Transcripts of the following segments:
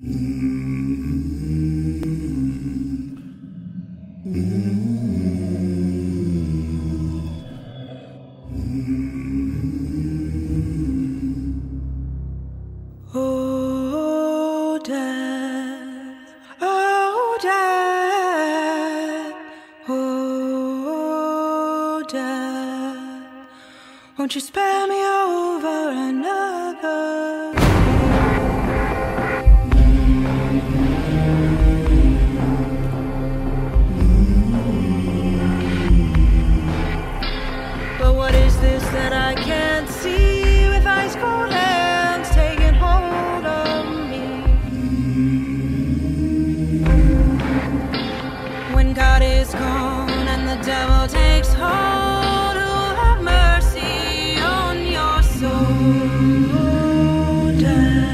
Oh, Dad, oh, Dad, oh, Dad, won't you spare me over another? But what is this that I can't see with ice cold hands taking hold of me? When God is gone and the devil takes hold, who'll have mercy on your soul, Dad?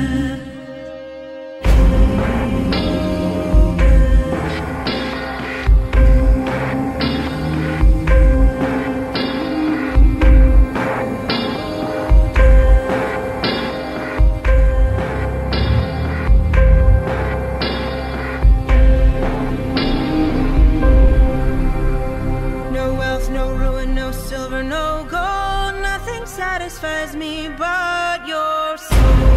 Silver, no gold, nothing satisfies me but your soul.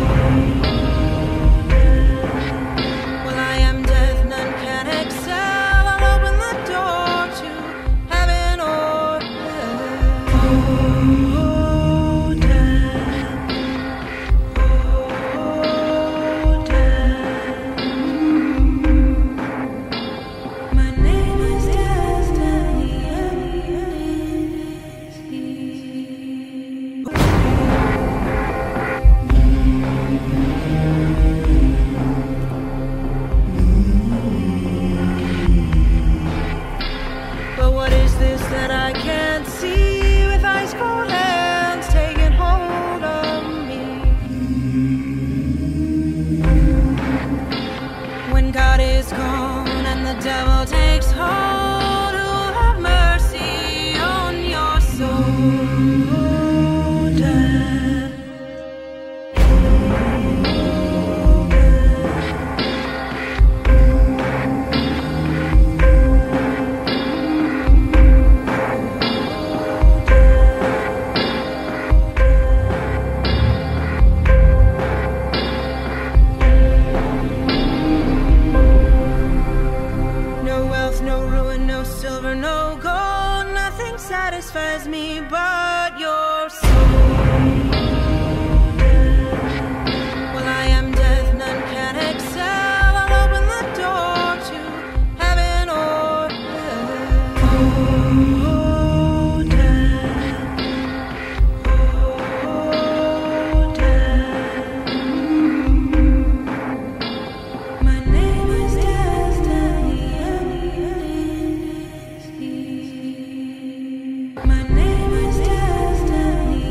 Well, I am death, none can excel. I'll open the door to heaven or hell. Oh, Dad. Oh, Dad. My name is Destiny. But what is this that I can't see with ice cold hands taking hold of me? When God is gone and the devil takes hold, who'll have mercy on your soul, Dad? Silver, no gold, nothing satisfies me but your soul. Well, I am death, none can excel. I'll open the door to heaven or hell. Oh, Dad. Oh, Dad. My name is Destiny. My name is Destiny.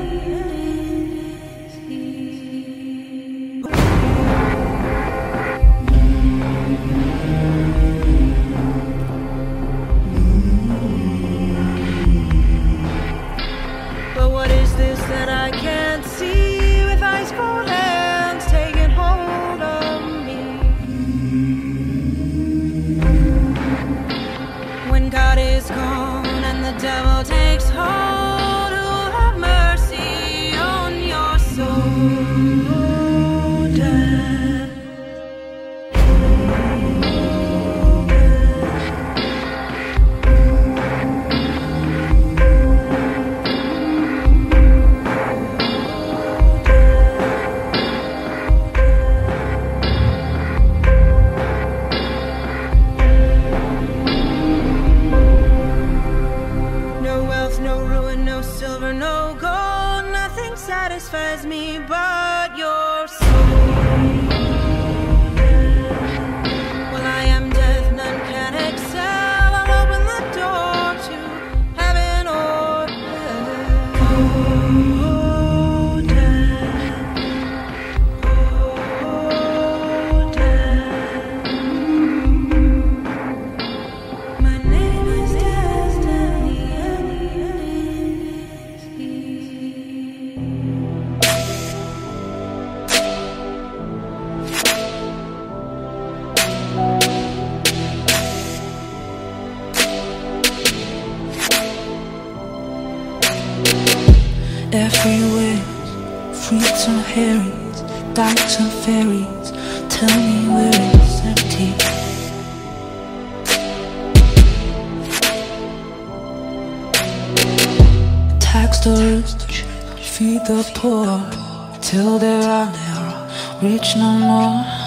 But what is this that I can't see with ice cold hands taking hold of me? When God is gone and the devil takes hold, who'll have mercy on your soul, Dad? No silver, no gold, nothing satisfies me but your soul. Well, I am death, none can excel. I'll open the door to heaven or hell. Oh, Dad. Oh, Dad. My name is Destiny. carefree ways, freaks and harries, dykes and fairies. Tell me where it's empty. Tax the rich, feed the poor, till there are no rich no more.